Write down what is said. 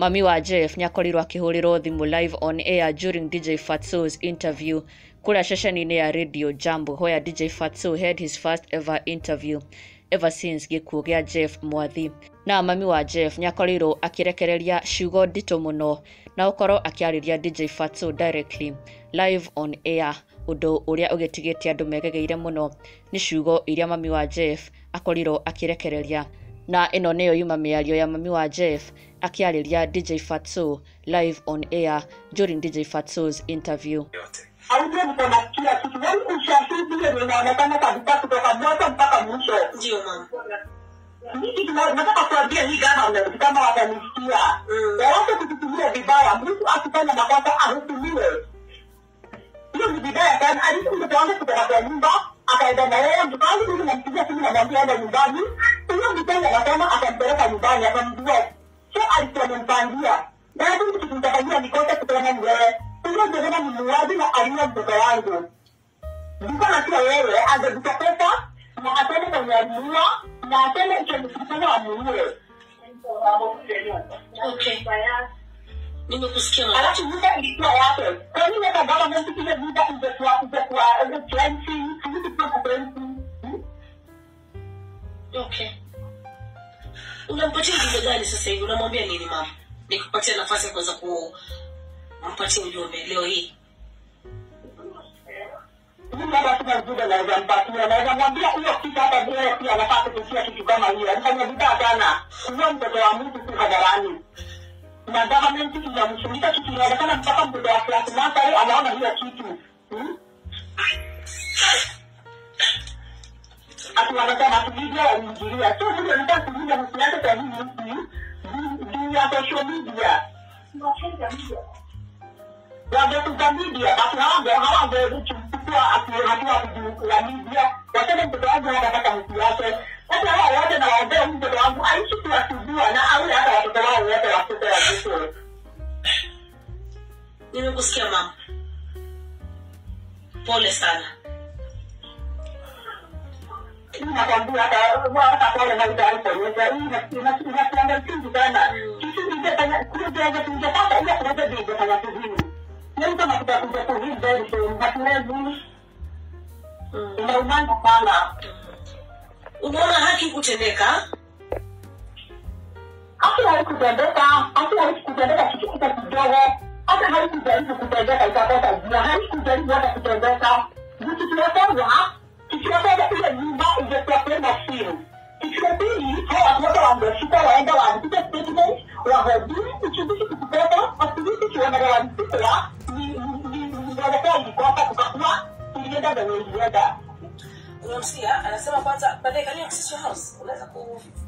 Mami wa Jeff nyakorirwo akihuriro thimu live on air during DJ Fatso's interview kula ceceni-inĩ ya Radio Jambo, where DJ Fatso had his first ever interview ever since gikuo gĩa Jeff Mwathi. Na mami wa Jeff nyakorirwo akirekereria ciugo ndito muno na ukorwo akiarĩria DJ Fatso directly live on air, undu uria ugetigetie andu megegeire muno ni ciugo iria mami wa Jeff akorirwo akirekereria. Na ino niyo yuma miario ya mami wa Jeff akiarĩria DJ Fatso live on air during DJ Fatso's interview. Audio mtona kila kitu wewe ushahidi ile inaonekana kabisa kutoka mwanzo mpaka mwisho. Ndio mama. Mimi nataka kuambia hii government kama watanisikia. Waanze kututumia vibaya, mtu akifanya makosa ahukumiwe. Hiyo ni vibaya sana. Alikuwa kutoka kwa nyumba, akaenda na yeye mtaani mimi nampigia simu na mwambia aende nyumbani. Huyo mtenda anasema atampeleka nyumbani atamjua. Sio alikuwa amempangia. Na hapo tukimtafanyia mikosa kutoka na wewe. Huyo ndio ni muwaji na alina mtoto wangu. Mbona sio wewe angekupa pesa na atende kwenye mua na atende ichomfanya amuue. Okay. Nimekusikia mama. Alafu muda ilikuwa yake. Kwa nini hata government kile muda ingekuwa 20. Okay. Unampatia ujumbe gani sasa hivi? Unamwambia nini mama? Nikupatia nafasi ya kuweza kumpatia ujumbe leo hii. Mimi hapa sina ujumbe naweza mpatia. Naweza mwambia hiyo kitu hata bila pia anataka kusikia kitu kama hiyo. Alifanya vibaya sana. Huyo mtoto wa mtu si hadharani. Na government inamshirika kitu inaonekana mpaka mtoto wa class nursery anaona hiyo kitu. Wanasema kujidia waingilia. Sio vile nitaka kujidia msiache kwa hii nchi ya social media. Wangekuza media, basi hawangechukua hatua kujiukulia media. Waseme mtoto wangu wanataka mtu yake. Hata hao wote na waombea mtoto wangu aishi kuwasujua na awe hata watoto wao wote watoto wa Yesu. Nimekusikia mama. Pole sana. Nakwambia hata pale na utaarifa inakuanga kingi sana. Kitu ingefanya tungepata ile kuweza kufanya kuzini. Leo kama tutakuja kuhida ndio hatuwezi. Inaumana sana. Unaona haki kutendeka? Hakuna kutendeka kitu kidogo. Hata haikujaribu kutendeka ikapata jina. Haikujaribu hata kutendeka. Vitu tunafanya kichukua ile nyumba ingekuwa kwenda simu. Kichukua hili hao watu wangeshika waenda waandike statement wahodini kuchukua kutoka asibiti kiona wanasikia ni wanataka kukopa kukua ilienda ndio ilienda. Unamsikia anasema kwanza baadaye kani access your house unaweza